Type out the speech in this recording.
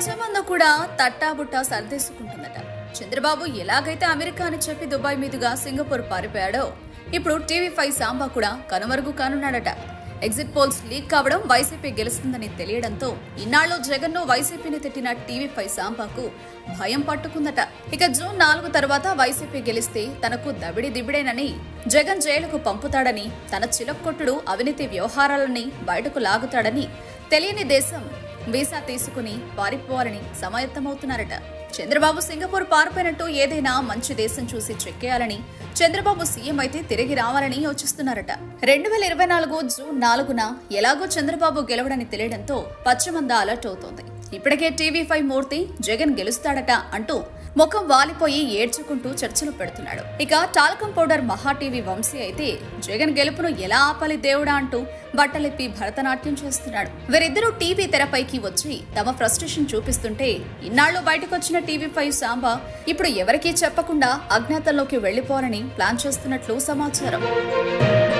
పచ్చమందు కూడా తట్టాబుట్టా సర్దేసుకుంటుందట. చంద్రబాబు ఎలాగైతే అమెరికా అని చెప్పి దుబాయ్ మీదుగా సింగపూర్ పారిపోయాడో ఇప్పుడు టీవీ5 సాంబా కూడా కనుమరుగు కానున్నాడట. ఎగ్జిట్ పోల్స్ లీక్ కావడం వైసీపీ గెలుస్తుందని తెలియడంతో ఇన్నాళ్ళు జగన్ ను వైసీపీని తిట్టిన టీవీ5 సాంబాకు భయం పట్టుకుందట. ఇక జూన్ 4 తర్వాత వైసీపీ గెలిస్తే తనకు దబిడిదిబిడేనని, జగన్ జైలుకు పంపుతాడని, తన చిలక్కొట్టుడు అవినీతి వ్యవహారాలని బయటకు లాగుతాడని, తెలియని దేశం వీసా తీసుకుని పారిపోవాలని సమాయత్తమవుతున్నారట. చంద్రబాబు సింగపూర్ పారిపోయినట్టు ఏదైనా మంచి దేశం చూసి చెక్కేయాలని, చంద్రబాబు సీఎం అయితే తిరిగి రావాలని యోచిస్తున్నారట. 2024 జూన్ 4న ఎలాగో చంద్రబాబు గెలవడని తెలియడంతో పచ్చమంద అలర్ట్ అవుతోంది. ఇప్పటికే టీవీ5 మూర్తి జగన్ గెలుస్తాడట అంటూ ముఖం వాలిపోయి ఏడ్చుకుంటూ చర్చలు పెడుతున్నాడు. ఇక talcum powder Maha TV Vamsi అయితే జగన్ గెలుపును ఎలా ఆపాలి దేవుడా అంటూ బట్టలిప్పి భరతనాట్యం చేస్తున్నాడు. వీరిద్దరూ టీవీ తెరపైకి వచ్చి తమ ఫ్రస్ట్రేషన్ చూపిస్తుంటే ఇన్నాళ్లు బయటకొచ్చిన టీవీ5 సాంబా ఇప్పుడు ఎవరికీ చెప్పకుండా అజ్ఞాతంలోకి వెళ్లిపోవాలని ప్లాన్ చేస్తున్నట్లు సమాచారం.